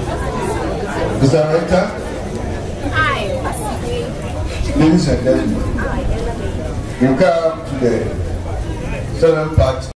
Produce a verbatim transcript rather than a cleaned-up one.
Mister Director? Hi. Ladies and gentlemen, you come to the southern part